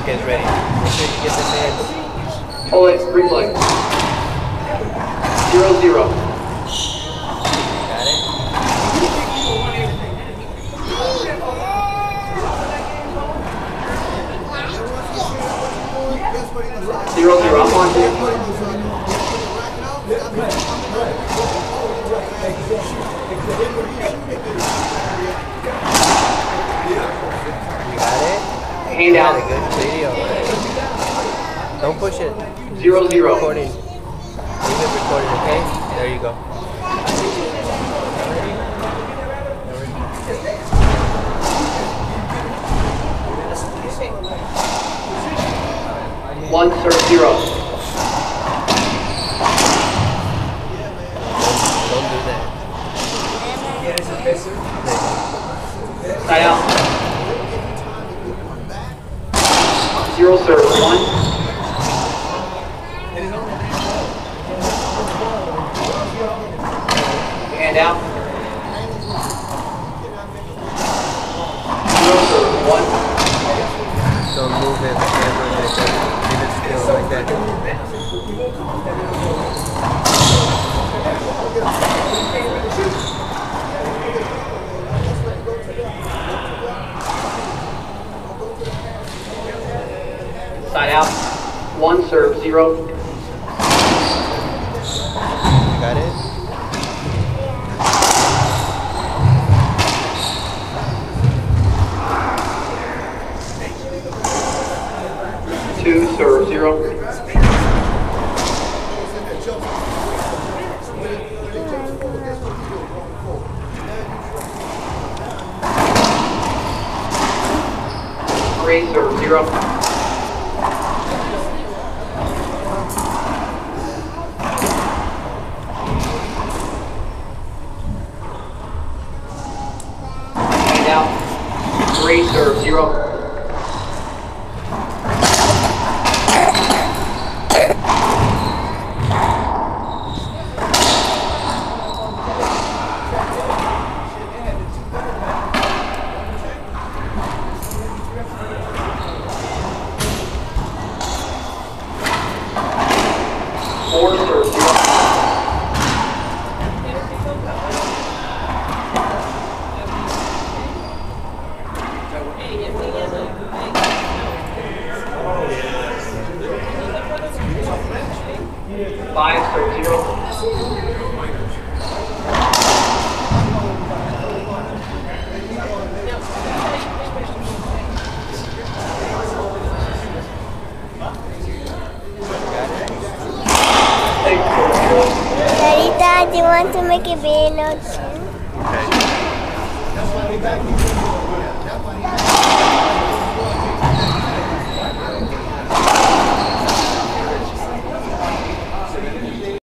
seconds, ready. Make sure you get the hands. Hold it, replay. 0-0. Got it? 0-0, I'm on you. Got it? Hand out. Good video. Don't push it. 0-0. Recording. Leave it recording, okay? There you go. 1 serve 0. Don't do that. Side out. 0 serve 1. Hand out. 0 serve 1. Don't move it ever like that. Leave it still like that. Side out. 1 serve 0. Got it? Serve 0. Three serve 0. Hand out. 3 serve 0. Five serve 0. Larita, do you want to make a bailout soon? Okay.